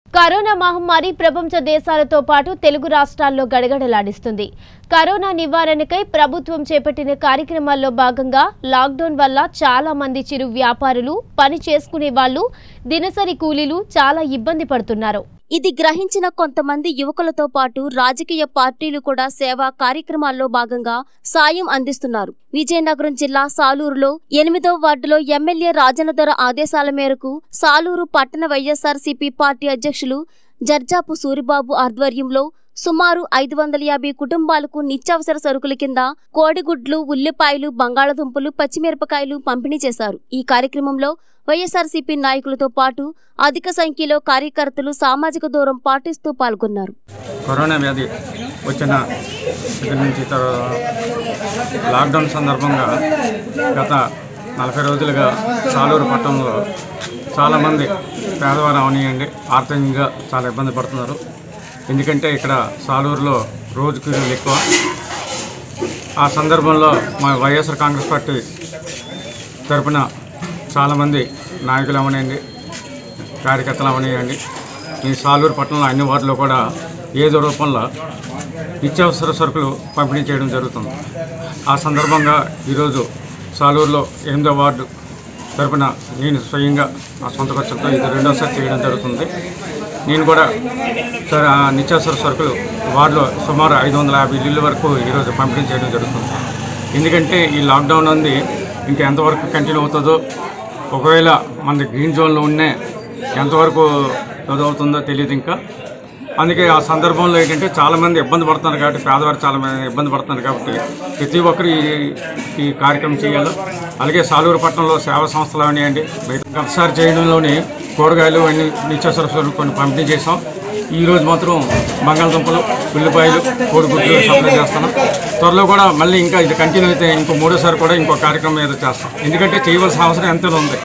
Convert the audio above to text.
Corona మహమ్మారి ప్రపంచ దేశాలతో పాటు తెలుగు రాష్ట్రాల్లో గడగడలాడిస్తుంది. కరోనా నివారణకై ప్రభుత్వం చేపట్టిన కార్యక్రమాల్లో భాగంగా లాక్డౌన్ వల్ల చాలా మంది చిరు వ్యాపారులు, పని చేసుకునే వాళ్ళు, దినసరి కూలీలు చాలా ఇబ్బంది పడుతున్నారు. ఇది గ్రహించిన కొంతమంది యువకులతో పాటు రాజకీయ పార్టీలు కూడా సేవా కార్యక్రమాల్లో భాగంగా సాయం అందిస్తున్నారు. విజయనగరం జిల్లా సాలూరులో 8వ వార్డులో ఎమ్మెల్యే రాజన్నదొర ఆదేశాల మేరకు సాలూరు పట్టణ వైఎస్ఆర్సీపీ పార్టీ అధ్యక్షులు జర్జాపు సూరిబాబు ఆధ్వర్యంలో సుమారు 550 కుటుంబాలకు నిత్యావసర సరుకుల కింద కోడిగుడ్లు, ఉల్లిపాయలు, బంగాళదుంపలు, పచ్చిమిరపకాయలు పంపిణీ చేశారు. ఈ కార్యక్రమంలో వైఎస్ఆర్సీపీ నాయకులతో పాటు అధిక సంఖ్యలో కార్యకర్తలు సామాజిక దూరం పాటిస్తూ పాల్గొన్నారు. కరోనా వ్యాధి వచ్చిన నుంచి లాక్డౌన్ సందర్భంగా గత 40 రోజులుగా సాలూరు పట్టణంలో చాలామంది పేదవారు అవనియండి ఆర్థికంగా చాలా ఇబ్బంది పడుతున్నారు. ఎందుకంటే ఇక్కడ సాలూరులో రోజు కూలీలు ఎక్కువ. ఆ సందర్భంలో మా వైఎస్ఆర్ కాంగ్రెస్ పార్టీ తరఫున చాలామంది నాయకులు అవనియండి, కార్యకర్తలు అవనియండి, ఈ సాలూరు పట్టణంలో అన్ని వార్డులో కూడా ఏదో రూపంలో నిత్యావసర సరుకులు పంపిణీ చేయడం జరుగుతుంది. ఆ సందర్భంగా ఈరోజు సాలూరులో 8వ వార్డు తరఫున నేను స్వయంగా నా సొంత ఖర్చులతో ఇది 2వసారి చేయడం జరుగుతుంది. నేను కూడా నిత్యావసర సరుకులు వార్డులో సుమారు 550 ఇళ్ళ వరకు ఈరోజు పంపిణీ చేయడం జరుగుతుంది. ఎందుకంటే ఈ లాక్డౌన్ ఉంది ఇంకా ఎంతవరకు కంటిన్యూ అవుతుందో, ఒకవేళ మన గ్రీన్ జోన్లో ఉన్నే ఎంతవరకు చదువుతుందో తెలియదు ఇంకా. అందుకే ఆ సందర్భంలో ఏంటంటే చాలామంది ఇబ్బంది పడుతున్నారు కాబట్టి, పేదవారు చాలామంది ఇబ్బంది పడుతున్నారు కాబట్టి ప్రతి ఒక్కరు ఈ కార్యక్రమం చేయాలి. అలాగే సాలూరు పట్టణంలో సేవా సంస్థలు అవనియండి, గతసారి చేయడంలోని కూరగాయలు అన్ని నిత్యావసర సరుకులు కొన్ని పంపిణీ చేసాం. ఈరోజు మాత్రం బంగాళదుంపలు, ఉల్లిపాయలు, కోడిగుడ్లు సప్లై చేస్తున్నాం. త్వరలో కూడా మళ్ళీ ఇంకా ఇది కంటిన్యూ అయితే ఇంకో 3వసారి కూడా ఇంకో కార్యక్రమం ఏదో చేస్తాం. ఎందుకంటే చేయవలసిన అవసరం ఎంతో ఉంది.